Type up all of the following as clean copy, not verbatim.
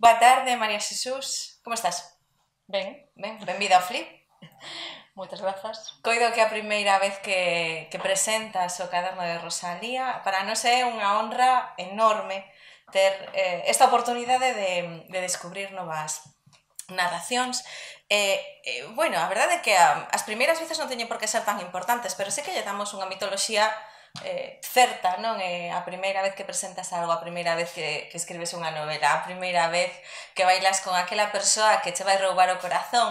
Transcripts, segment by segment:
Boa tarde, María Xesús. Como estás? Ben, Benvida ao Flip. moitas grazas. Coido que é a primeira vez que presentas o caderno de Rosalía. Para nós é unha honra enorme ter esta oportunidade de descubrir novas narracións. Bueno, a verdade é que as primeiras veces non teñen por que ser tan importantes, pero sí que lle damos unha mitoloxía certa, non? A primeira vez que presentas algo, a primeira vez que escribes unha novela, a primeira vez que bailas con aquela persoa que che vai roubar o corazón.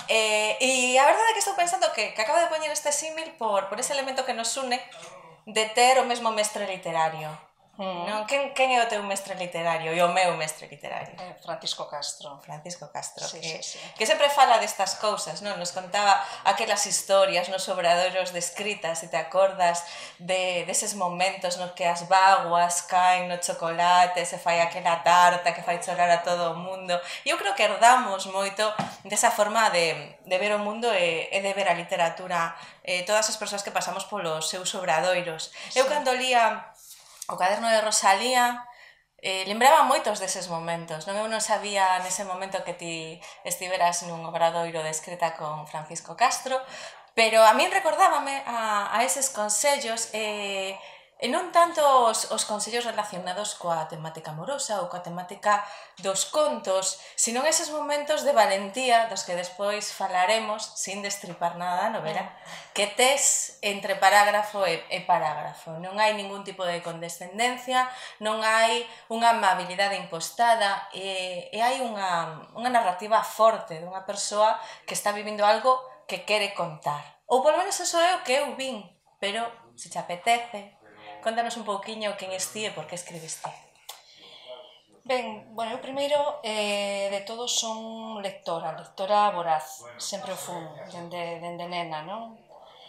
E a verdade é que estou pensando que acabo de poñer este símil por ese elemento que nos une de ter o mesmo mestre literario. Non? Quen é o teu mestre literario e o meu mestre literario? Francisco Castro. Francisco Castro, Sí, que, sí, sí. que sempre fala destas cousas, non? Nos contaba aquelas historias nos obradoiros de escritas, se te acordas deses momentos nos que as vaguas caen no chocolate, se fai aquela tarta que fai chorar a todo o mundo. E eu creo que herdamos moito desa forma de ver o mundo e de ver a literatura, todas as persoas que pasamos polos seus obradoiros. Sí. Eu cando lía o caderno de Rosalía, lembraba moitos deses momentos, non? Eu non sabía nese momento que ti estiveras nun obradoiro de escrita con Francisco Castro, pero a min recordábame a eses consellos e non tanto os consellos relacionados coa temática amorosa ou coa temática dos contos, sino eses momentos de valentía dos que despois falaremos, sin destripar nada da novela, que tes entre parágrafo e parágrafo. Non hai ningún tipo de condescendencia, non hai unha amabilidade impostada e hai unha narrativa forte dunha persoa que está vivindo algo que quere contar. Ou polo menos eso é o que eu vin, pero se te apetece, contanos un pouquiño quen esti e por que escribiste. Ben, bueno, eu primeiro de todo son lectora voraz, sempre o fun, dende nena, non?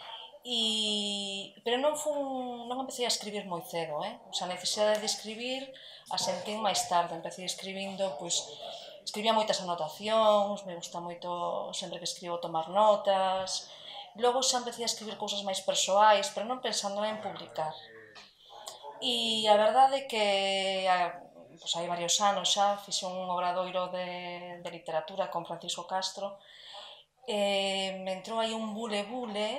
Pero non empecé a escribir moi cedo, O sea, a necesidade de escribir a sentín máis tarde, empecé escribindo, pois, escribía moitas anotacións, me gusta moito, sempre que escribo, tomar notas, logo xa empecé a escribir cousas máis persoais, pero non pensando en publicar. E a verdade é que pois hai varios anos xa fixe un obradoiro de literatura con Francisco Castro me entrou aí un bule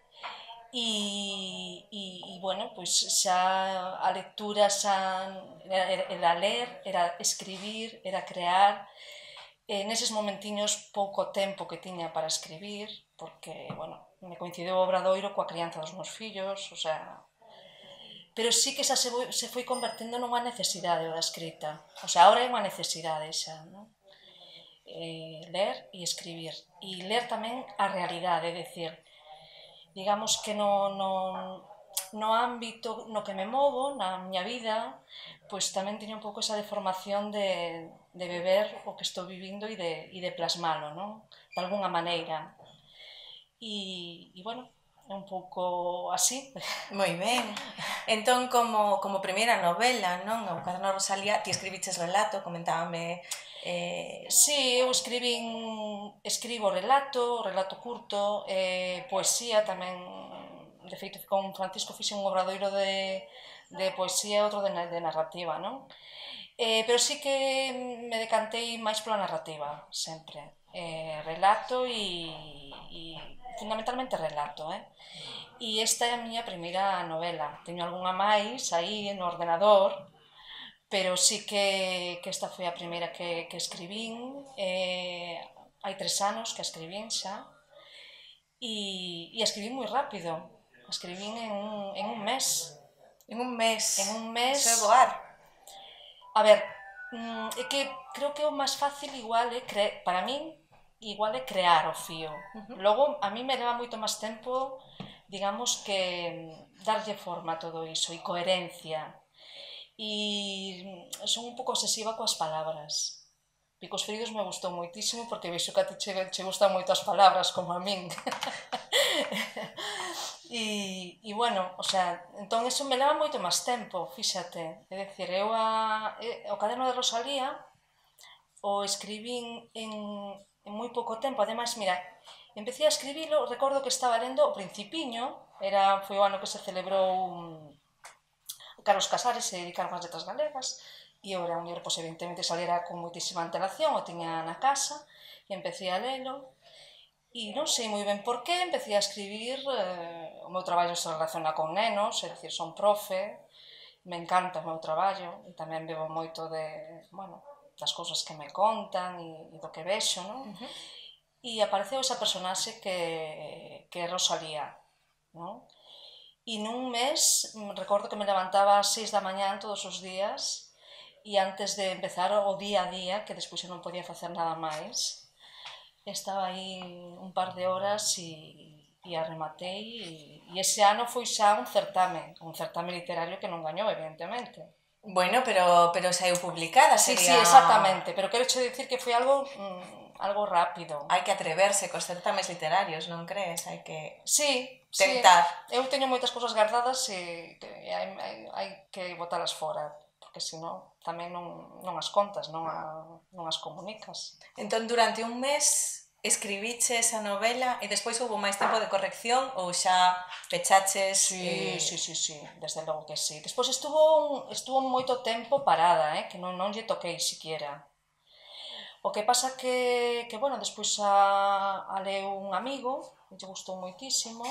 e bueno, pois xa a lectura xa era ler, era escribir, era crear neses momentiños pouco tempo que tiña para escribir porque, bueno, me coincideu o obradoiro coa crianza dos meus fillos, o sea, pero sí que xa se foi convertendo nunha necesidade da escrita. O sea, ahora é unha necesidade xa, non? Ler e escribir. E ler tamén a realidade, é dicir, digamos que no ámbito no que me movo, na miña vida, pois tamén teño un pouco esa deformación de beber o que estou vivindo e de plasmalo, non? De alguna maneira. E bueno, é un pouco así. Moi ben. Entón, como primeira novela, non? O caderno de Rosalía, ti escribiches relato, comentábame... Sí, eu escribo relato curto, poesía tamén. De feito, con Francisco fixe un obradoiro de poesía e outro de narrativa, non? Pero sí que me decantei máis pola narrativa, sempre. Relato e fundamentalmente relato, E esta é a miña primeira novela. Teño algunha máis aí no ordenador, pero sí que esta foi a primeira que escribín. Hai 3 anos que a escribín xa e escribín moi rápido. Escribín en un mes. En un mes. Iso é voar. A ver, é que creo que o máis fácil igual é para min igual é crear o fío. Logo, a mí me leva moito máis tempo, digamos, que darlle forma a todo iso e coherencia. E son un pouco obsesiva coas palabras. Picos Feridos me gustou moitísimo porque vexo que a ti che gustan moito as palabras como a min. E bueno, o sea, entón eso me leva moito máis tempo, fíxate. É dicir, eu o caderno de Rosalía o escribín en moi pouco tempo. Ademais, mira, empecé a escribilo, recordo que estaba lendo O Principiño, foi o ano que se celebrou Carlos Casares se dedicaron ás letras galegas, e eu era un libro, pois evidentemente salera con moitísima antelación, o tiña na casa, e empecé a lelo, e non sei moi ben por qué, empecé a escribir, o meu traballo se relaciona con nenos, é dicir, son profe, me encanta o meu traballo, e tamén bebo moito das cousas que me contan e do que vexo, non? E apareceu esa personaxe que é Rosalía, non? E nun mes, recordo que me levantaba ás 6 da mañán todos os días e antes de empezar o día a día, que despois eu non podía facer nada máis, estaba aí un par de horas e a rematei e ese ano foi xa un certame literario que non gañou, evidentemente. Bueno, pero saiu publicada, Sí, sería... sí, exactamente, pero quero che dicir que foi algo rápido. Hai que atreverse cos certames literarios, non crees? Hai que tentar. Sí. Eu teño moitas cousas guardadas e hai que botalas fora, porque senón tamén non as contas, non as comunicas. Entón, durante un mes escribiche esa novela e despois houve máis tempo de corrección ou xa pechaches... Sí, desde logo que sí. Despois estuvo moito tempo parada, que non lle toquei siquiera. O que pasa que despois a leu un amigo, lle gustou moitísimo,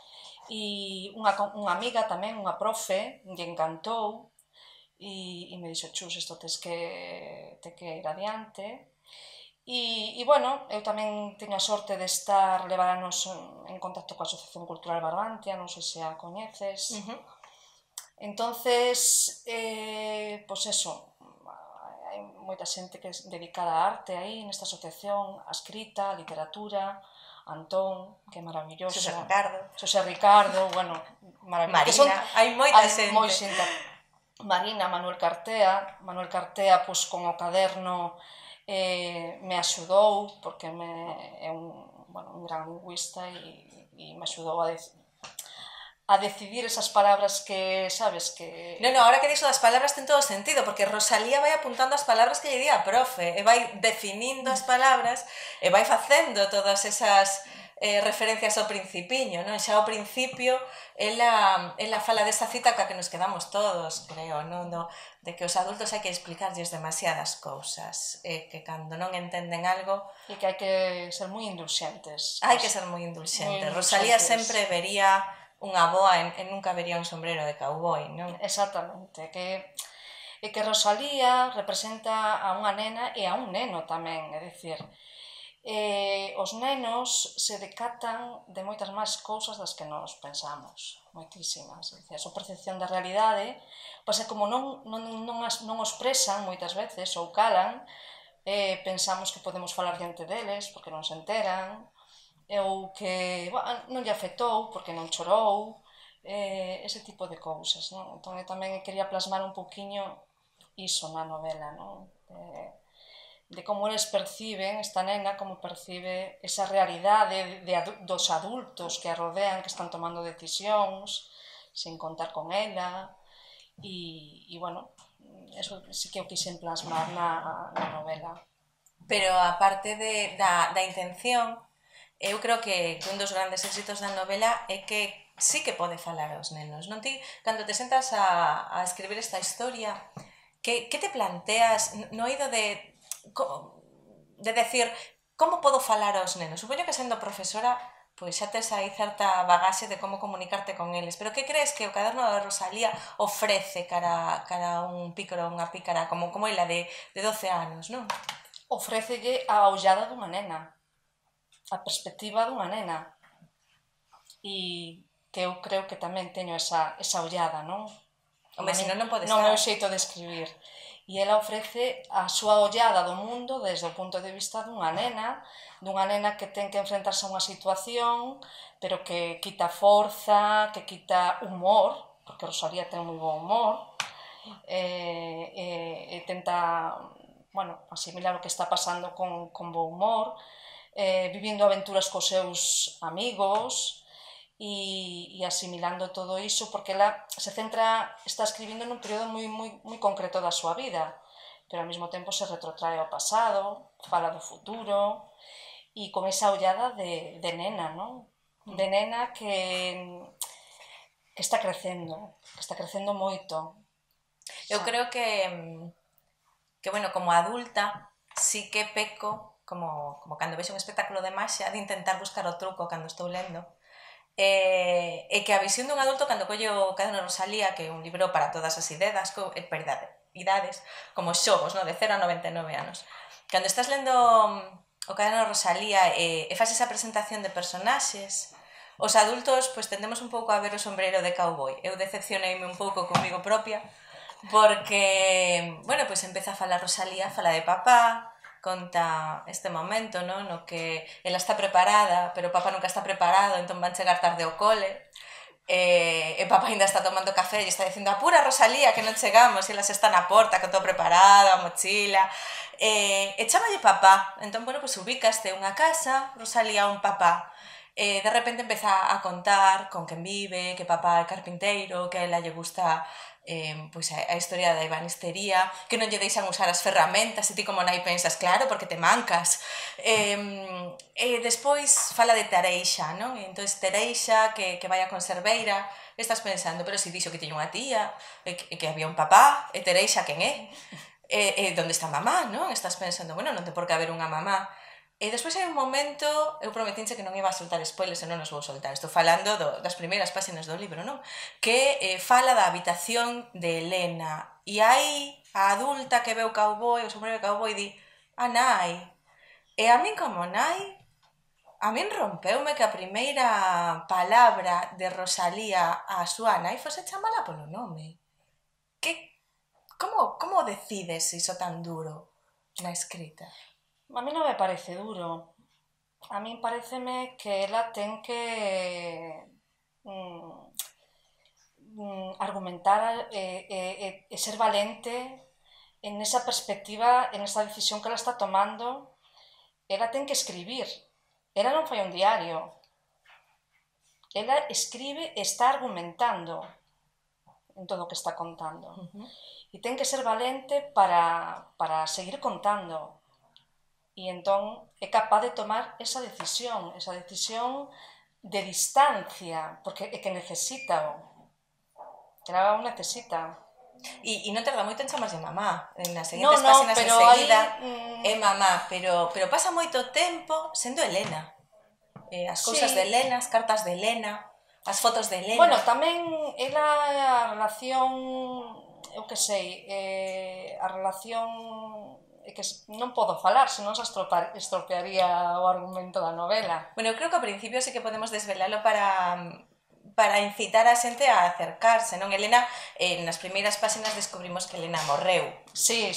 e unha amiga tamén, unha profe, lle encantou, e me dixo, Chus, isto tes que ir adiante. E, eu tamén teño a sorte de levar anos en contacto coa Asociación Cultural Barbantia, non sei se a coñeces. Entonces, pois eso, hai moita xente que é dedicada á arte aí, nesta asociación, a escrita, a literatura, Antón, que é maravilloso. Xosé Ricardo, maravilloso. Marina, hai moita xente. Marina, Manuel Cartea, pois con o caderno me axudou, porque é un gran lingüista e me axudou a decidir esas palabras que, sabes, que... Non, ahora que dixo das palabras ten todo sentido, porque Rosalía vai apuntando as palabras que lle di a profe, e vai definindo as palabras, e vai facendo todas esas referencias ao principiño, non? Xa ao principio, ela fala desa cita ca que nos quedamos todos, creo, non? De que os adultos hai que explicarlles demasiadas cousas, que cando non entenden algo... E que hai que ser moi indulxentes. Hai que ser moi indulxentes. Rosalía sempre vería unha boa e nunca vería un sombrero de cowboy, non? Exactamente, que Rosalía representa a unha nena e a un neno tamén, é dicir, os nenos se decatan de moitas máis cousas das que nos pensamos, moitísimas, é dicir, a súa percepción da realidade, pois é como non o expresan moitas veces ou calan, pensamos que podemos falar diante deles porque non se enteran, ou que non lle afectou porque non chorou, ese tipo de cousas, non? Entón, eu tamén quería plasmar un pouquiño iso na novela, non? De como eles perciben, esta nena, como percibe esa realidade dos adultos que a rodean, que están tomando decisións, sin contar con ela, e eso sí que o quixen plasmar na novela. Pero a parte da intención, eu creo que un dos grandes éxitos da novela é que sí que pode falar aos nenos, non ti? Cando te sentas a escribir esta historia, que te planteas no eido de decir como podo falar aos nenos? Supoño que sendo profesora, pois xa tes aí certa bagaxe de como comunicarte con eles, pero que crees que o caderno de Rosalía ofrece cara a un pícaro ou unha pícara como ela de 12 anos, non? Ofrécelle a ollada dunha nena, a perspectiva dunha nena, e que eu creo que tamén teño esa ollada, non? Home, senón non pode estar. Non é o xeito de escribir. E ela ofrece a súa ollada do mundo desde o punto de vista dunha nena que ten que enfrentarse a unha situación, pero que quita forza, que quita humor, porque Rosalía ten moi bo humor, e tenta asimilar o que está pasando con bo humor, vivindo aventuras cos seus amigos, e asimilando todo iso, porque ela está escribindo nun período moi concreto da súa vida, pero ao mesmo tempo se retrotrae ao pasado, fala do futuro, e con esa ollada de nena, non? De nena que está crecendo moito. Eu creo que que, bueno, como adulta, sí que peco, como cando vexo un espectáculo de maxia, de intentar buscar o truco cando estou lendo, e que a visión dun adulto cando colle o Caderno de Rosalía, que é un libro para todas as idades, como xogos, no? De 0 a 99 anos. Cando estás lendo o Caderno de Rosalía e faz esa presentación de personaxes, os adultos pues tendemos un pouco a ver o sombreiro de cowboy. Eu decepcioneime un pouco comigo propia, porque, bueno, pues empeza a falar Rosalía, fala de papá, conta este momento, ¿no? No que ela está preparada, pero papá nunca está preparado, entón van chegar tarde ao cole, e papá ainda está tomando café e está dicindo apura Rosalía que non chegamos, e elas está na porta con todo preparado, a mochila, e chámalle papá, entón, bueno, pues ubicaste unha casa, Rosalía un papá, de repente empeza a contar con quen vive, que papá é carpinteiro, que a ela lle gusta pois a historia da ebanistería, que non lle deixan usar as ferramentas, e ti como nai pensas, claro, porque te mancas. E despois fala de Tareixa, non? E entón Tareixa, que vai a conserveira, estás pensando, pero si dixo que tiña unha tía, que había un papá, e Tareixa quen é? E onde está mamá, non? Estás pensando, bueno, non ten por que haber unha mamá. E despois hai un momento, eu prometinche que non iba a soltar spoilers e non os vou soltar, estou falando das primeiras páxinas do libro, non? Que fala da habitación de Elena, e hai a adulta que ve o cowboy, o sombreiro de cowboy, e di, a nai. E a min como nai, a min rompeume que a primeira palabra de Rosalía a súa nai fose chamala polo nome. Como decides iso tan duro na escrita? A mí non me parece duro. A min pareceme que ela ten que argumentar e ser valente en esa perspectiva, en esa decisión que ela está tomando. Ela ten que escribir. Ela non fai un diario. Ela escribe e está argumentando en todo o que está contando. E ten que ser valente para seguir contando. E entón é capaz de tomar esa decisión de distancia, porque é que necesita, ela o necesita. E non tarda moito en chamarse mamá, nas seguintes páxinas enseguida é mamá, pero pasa moito tempo sendo Elena. As cousas de Elena, as cartas de Elena, as fotos de Elena. Bueno, tamén ela a relación, eu que sei, a relación que non podo falar, senón se estropearía o argumento da novela. Bueno, eu creo que ao principio sí que podemos desvelalo para incitar a xente a acercarse, non? Elena, nas primeiras páxinas descubrimos que Elena morreu. Sí.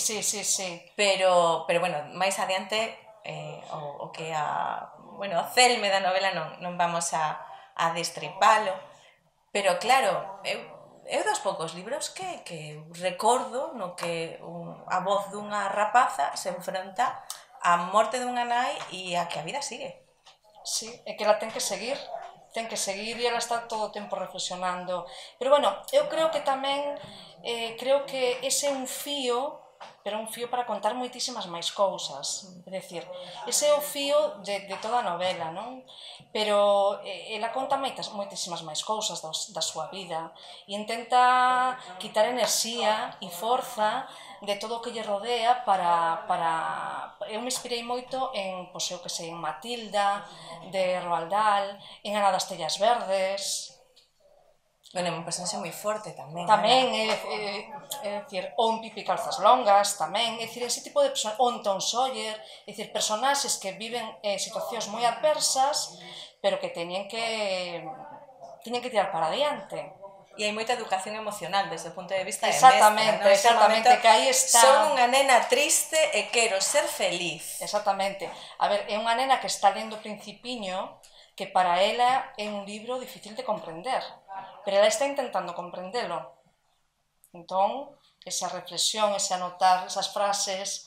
Pero bueno, máis adiante, o que o celme da novela non vamos a destripalo. Pero claro, eu dos poucos libros que recordo no que a voz dunha rapaza se enfronta á morte dunha nai e a que a vida sigue. Sí, é que ela ten que seguir e ela está todo o tempo reflexionando. Pero bueno, eu creo que tamén, creo que ese é un fío, pero un fío para contar moitísimas máis cousas. É dicir, ese é o fío de toda a novela, non? Pero ela conta moitísimas máis cousas da súa vida e intenta quitar enerxía e forza de todo o que lle rodea para... Eu me inspirei moito en, pois eu que sei, en Matilda, de Roald Dahl, en Ana das Tellas Verdes... Bueno, é un personaxe moi forte tamén. Tamén, é dicir, ou en Pipi Calzas Longas, tamén, é dicir, ese tipo de personaxes, ou en Tom Sawyer, é dicir, personaxes que viven situacións moi adversas, pero que teñen que tirar para adiante. E hai moita educación emocional desde o punto de vista de mestra, exactamente, que aí está... Son unha nena triste e quero ser feliz. Exactamente. A ver, é unha nena que está lendo Principiño, que para ela é un libro difícil de comprender, pero ela está intentando comprendelo. Entón, esa reflexión, ese anotar esas frases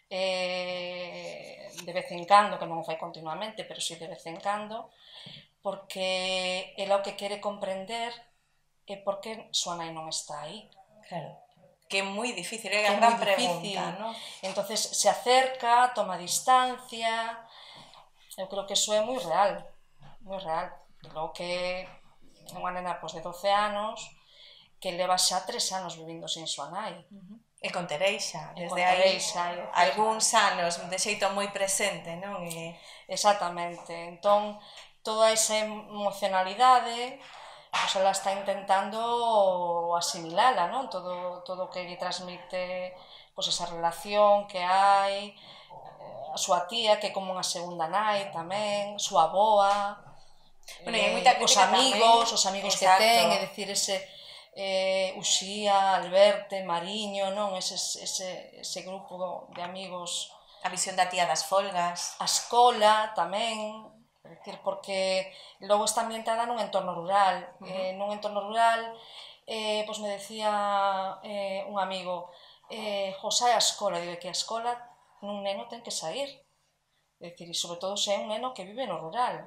de vez en cando, que non o fai continuamente, pero si de vez en cando, porque ela o que quere comprender é por que súa nai non está aí. Claro, que é moi difícil, é a gran pregunta, non? Entonces se acerca, toma distancia, eu creo que iso é moi real, moi real. E logo que é unha nena de 12 anos que leva xa 3 anos vivindo sin súa nai. E E con Tereixa, E con desde aí Tereixa, algúns anos de xeito moi presente, non? Exactamente. Entón, toda esa emocionalidade, pois ela está intentando asimilala, non? Todo o que lle transmite pois esa relación que hai, a súa tía, que é como unha segunda nai tamén, súa aboa, Bueno, e hai moita os crítica tamén. amigos que Exacto. ten, é dicir, ese Uxía, Alberte, Mariño, non? Ese grupo de amigos. A visión da tía das folgas. A escola tamén, é dicir, porque logo está ambientada nun entorno rural. Nun entorno rural, pois me decía un amigo, José, a escola, digo que a escola nun neno ten que sair. É dicir, e sobre todo se é un neno que vive no rural.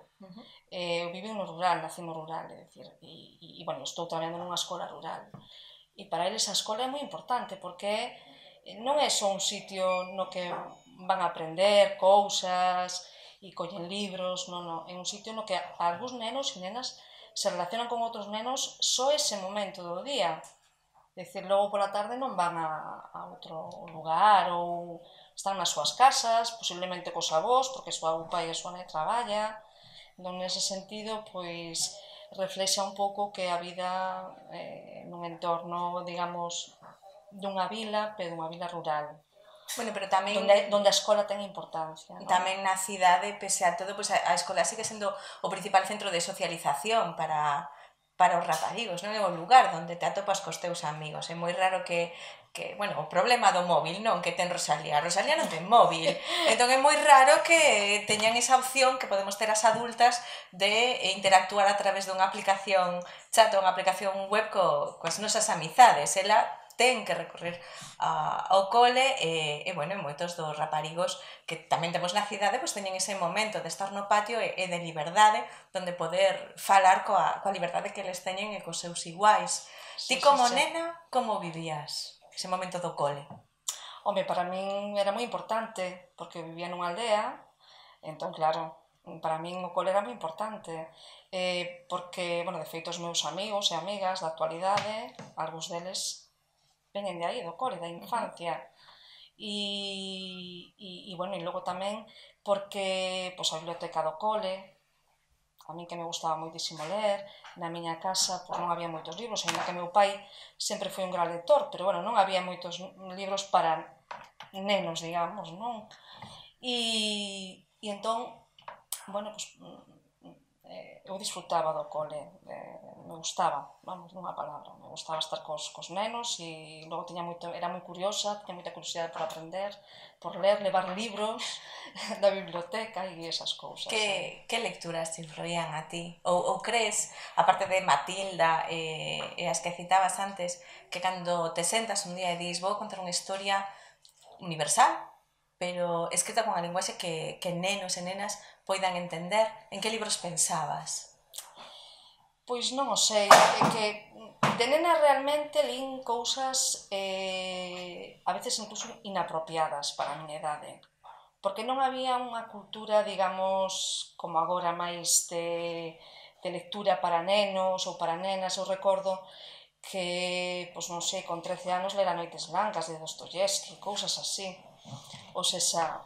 Eu vivo no rural, nací no rural, é dicir, e bueno, estou traballando nunha escola rural. E para eles a escola é moi importante, porque non é só un sitio no que van a aprender cousas e collen libros, non, é un sitio no que algúns nenos e nenas se relacionan con outros nenos só ese momento do día. É dicir, logo pola tarde non van a outro lugar ou están nas súas casas, posiblemente cos avós, porque o pai e a súa nai traballa. Entón, nese sentido, pois, reflexa un pouco que a vida nun entorno, digamos, dunha vila, pero dunha vila rural. Bueno, pero tamén donde a escola ten importancia, non? Tamén na cidade, pese a todo, pois a escola sigue sendo o principal centro de socialización para os raparigos, non? É o lugar onde te atopas cos teus amigos. É moi raro que bueno, o problema do móvil, non? Que ten Rosalía. Rosalía non ten móvil. Entón é moi raro que teñan esa opción que podemos ter as adultas de interactuar a través dunha aplicación chat ou unha aplicación web coas nosas amizades. Ela ten que recorrer ao cole e, bueno, moitos dos raparigos que tamén temos na cidade, pois teñen ese momento de estar no patio e de liberdade, donde poder falar coa liberdade que eles teñen e cos seus iguais. Ti como nena, como vivías ese momento do cole? Home, para min era moi importante, porque vivía nunha aldea, entón, claro, para min o cole era moi importante, porque, bueno, de feito, os meus amigos e amigas da actualidade, algúns deles veñen de aí, do cole, da infancia. E bueno, e logo tamén porque pois, a biblioteca do cole, a min que me gustaba moitísimo ler, na miña casa pois, non había moitos libros, ainda que meu pai sempre foi un gran lector, pero bueno, non había moitos libros para nenos, digamos, non? E entón, bueno, pois, eu disfrutaba do cole, me gustaba, vamos, nunha palabra, me gustaba estar cos nenos e logo era moi curiosa, tiña moita curiosidade por aprender, por ler, levar libros da biblioteca e esas cousas. Que lecturas te influían a ti? Ou crees, aparte de Matilda e as que citabas antes, que cando te sentas un día e dis vou contar unha historia universal, pero escrita con a linguaxe que nenos e nenas poidan entender, en que libros pensabas? Pois non o sei, é que de nena realmente lín cousas a veces incluso inapropiadas para a miña idade, porque non había unha cultura, digamos, como agora máis de lectura para nenos ou para nenas. Eu recordo que, pois non sei, con 13 anos lera Noites Blancas de Dostoyevsky, cousas así. Ou sexa,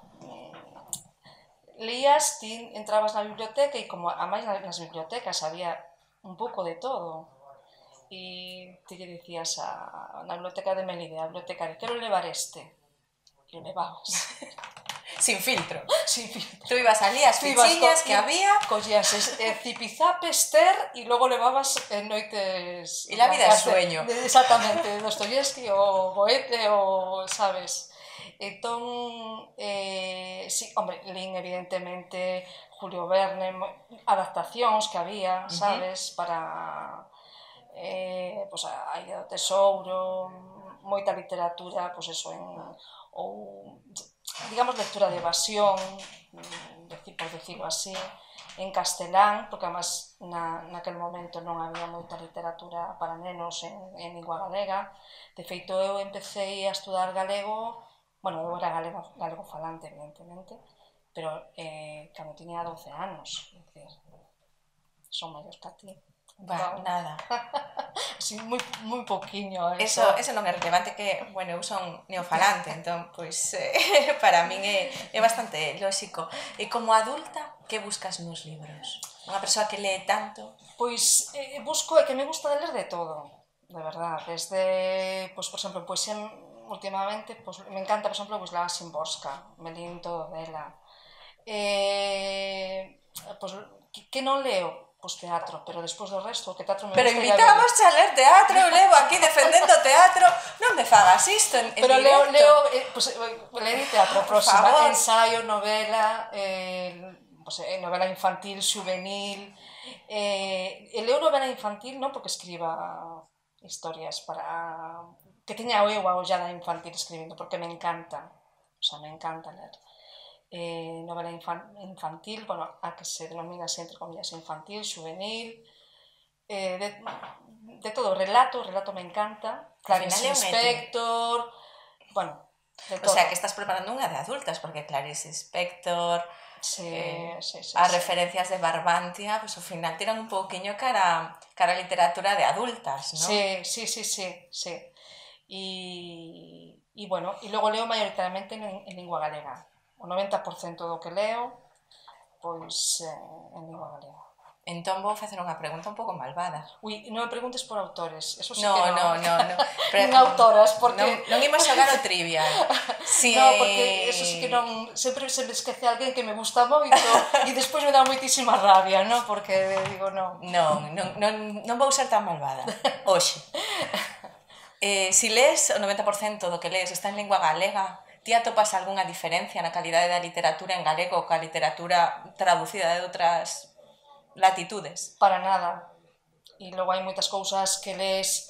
lías, ti entrabas na biblioteca e como a máis nas bibliotecas había un pouco de todo e ti lle dicías na biblioteca de Melide, a bibliotecaria, quero levar este e o levabas sin filtro. Sin filtro. Tú ibas ali as fichiñas que había, collías Zipizape, Esther e logo levabas Noites e la vida é sueño. Exactamente, Dostoyevsky ou Goethe ou, sabes. Entón, sí, hombre, lín evidentemente Julio Verne, adaptacións que había, sabes, para pois a Ilha do Tesouro, moita literatura, pois eso, ou, digamos, lectura de evasión, por decirlo así, en castelán, porque además naquel momento non había moita literatura para nenos en lingua galega. De feito, eu empecé a estudar galego. Bueno, eu era galego falante, evidentemente, pero cando tiña 12 anos, son maior que a ti. Nada. Así, moi poquinho. Eso non é relevante, que, bueno, eu son neofalante, entón, pois, para min é bastante lóxico. E como adulta, que buscas nos libros? Unha persoa que lee tanto? Pois busco, é que me gusta de ler de todo, de verdad. Desde, pois, por exemplo, poesía últimamente, pois, me encanta, por exemplo, Wisława Szymborska, me lín todo dela. Pois, que non leo? Pois teatro, pero despois do resto, o que teatro me Pero gusta... invitamos a ler teatro, eu levo aquí defendendo o teatro, non me fagas isto en pero directo. Leo teatro próxima, ensayo, novela, novela infantil, juvenil, leo novela infantil non porque escriba historias para... que teña eu a ollada infantil escribindo, porque me encanta, me encanta ler. Novela infantil, bueno, a que se denomina así, entre comillas, infantil, juvenil, de todo, relato me encanta, Clarice Lispector, bueno, de todo. O sea, que estás preparando unha de adultas, porque Clarice Lispector, as referencias de Barbantia, pues ao final tiran un pouquiño cara a literatura de adultas, non? Sí. E bueno, e logo leo maioritariamente en lingua galega. O 90% do que leo, pois, en lingua galega. Entón vou facer unha pregunta un pouco malvada. Ui, non me preguntes por autores, eso sí que non. Nin autoras, porque... Non imos xogar o trivial. No, porque eso sí que non... Sempre se me esquece alguén que me gusta moito e despois me dá moitísima rabia, non? Porque digo, non. Non vou ser tan malvada. Oxe. Si lees o 90% do que lees está en lingua galega, ti atopas algunha diferencia na calidade da literatura en galego ca literatura traducida de outras latitudes? Para nada. E logo hai moitas cousas que lees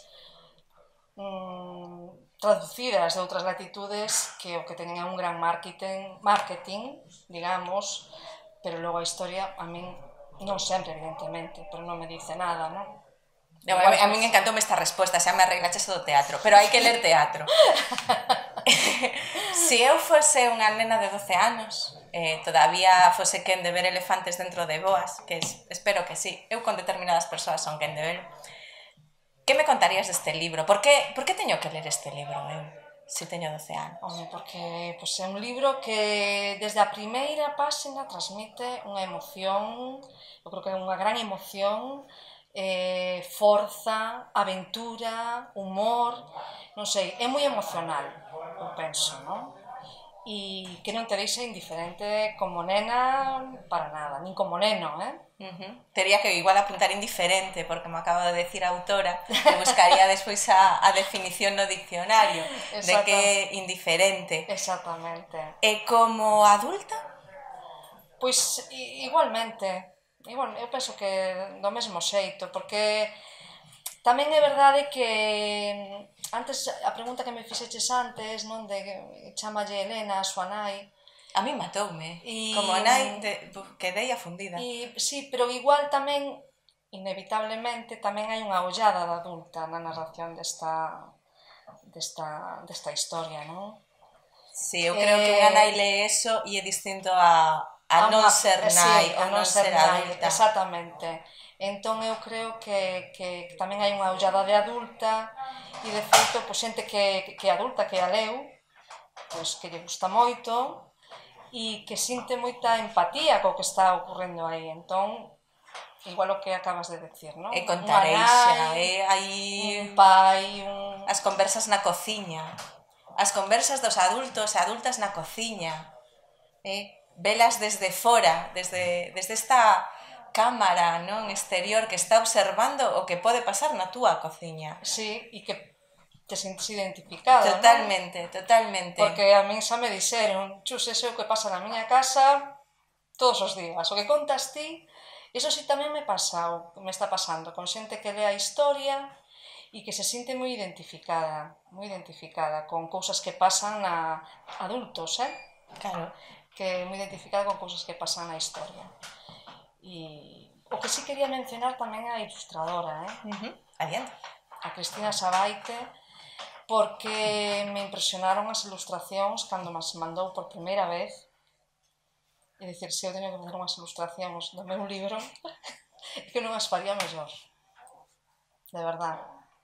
traducidas de outras latitudes que o que teñen é un gran marketing, digamos, pero logo a historia a min non sempre, evidentemente, pero non me dice nada, non? A min encantoume esta resposta, xa me arreglaches do teatro, pero hai que ler teatro. Se eu fose unha nena de 12 anos, todavía fose quen de ver elefantes dentro de boas, que espero que sí, eu con determinadas persoas son quen de velo, que me contarías deste libro? Por que teño que ler este libro eu, se teño 12 anos? Home, porque é un libro que desde a primeira páxina transmite unha emoción, eu creo que é unha gran emoción, forza, aventura, humor, non sei, é moi emocional, eu penso, non? E que non te deixa indiferente como nena para nada, nin como neno, Tería que igual apuntar indiferente, porque me acaba de decir a autora que buscaría despois a definición no diccionario de que é indiferente. Exactamente. E como adulta? Pois igualmente. Igual, eu penso que do mesmo xeito, porque tamén é verdade que antes, a pregunta que me fixeches antes, non, de chamalle Elena a súa nai, a mí matoume, como nai quedei afundida. Sí, pero igual tamén, inevitablemente, tamén hai unha ollada da adulta na narración desta historia, non? Sí, eu creo que unha nai lee eso e é distinto a non ser nai, a non ser adulta. Exactamente. Entón eu creo que tamén hai unha ollada de adulta e de feito, xente que é adulta, que a leu, que lle gusta moito e que sinte moita empatía co que está ocorrendo aí. Entón, igual o que acabas de decir, non? E contareixa, hai un pai, as conversas na cociña, as conversas dos adultos e adultas na cociña, velas desde fora, desde esta cámara, non, exterior que está observando o que pode pasar na túa cociña. Sí, e que te sintes identificado, totalmente, non? Totalmente. Porque a min xa me dixeron, chus, ese é o que pasa na miña casa todos os días. O que contas ti, iso sí tamén me está pasando, con xente que lea a historia e que se sinte moi identificada con cousas que pasan a adultos, Claro. Que é moi identificada con cousas que pasan na historia. E o que sí quería mencionar tamén a ilustradora, Adiante. A Cristina Sabaite, porque me impresionaron as ilustracións cando me mandou por primeira vez. É dicir, se eu teño que facer unhas ilustracións do meu libro, é que non as faría mellor. de verdad.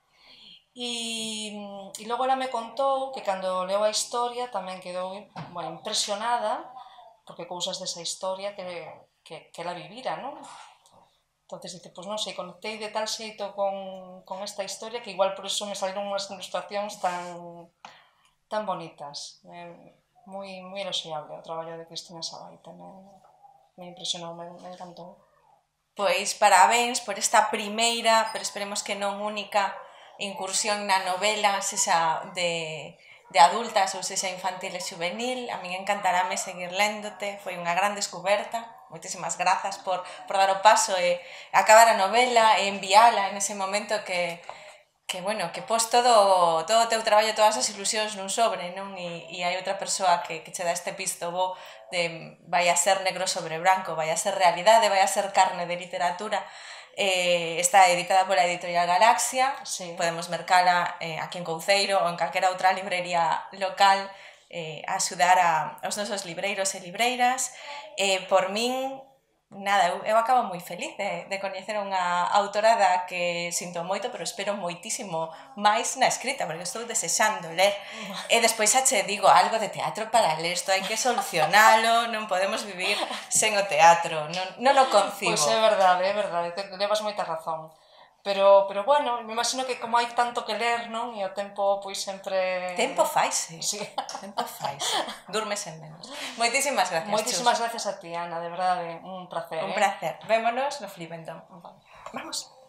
E logo ela me contou que cando leu a historia tamén quedou impresionada porque cousas desa historia que ela vivira, non? Entonces dice, pois non sei, conectei de tal xeito con esta historia que igual por eso me salieron unhas ilustracións tan bonitas. Moi eloxiable o traballo de Cristina Savall, tamén me impresionou, me encantou. Pois parabéns por esta primeira, pero esperemos que non única, incursión na novela, sexa de adultas ou sexa infantil e juvenil. A min encantarame seguir léndote, foi unha gran descoberta. Moitísimas grazas por dar o paso e acabar a novela e enviala en ese momento que pos todo o teu traballo, todas as ilusións nun sobre, non? E hai outra persoa que che dá este pisto bo de vai a ser negro sobre branco, vai a ser realidade, vai a ser carne de literatura. Está editada pola editorial Galaxia, sí. Podemos mercala aquí en Couceiro ou en calquera outra librería local a axudar aos nosos libreiros e libreiras. Por min, nada, eu acabo moi feliz de coñecer unha autora da que sinto moito, pero espero moitísimo máis na escrita, porque estou desexando ler. E despois xa che digo algo de teatro para ler, isto hai que solucionalo, non podemos vivir sen o teatro, non o concibo. Pois é verdade, levas moita razón. Pero bueno, me imagino que como hai tanto que ler, non? E o tempo, pois, sempre... Tempo faise. Sí. Tempo faise. Durmes en menos. Moitísimas gracias, Moitísimas gracias a ti, Ana, de verdade, un placer. Un placer. Vémonos no Flip, entón. Vamos.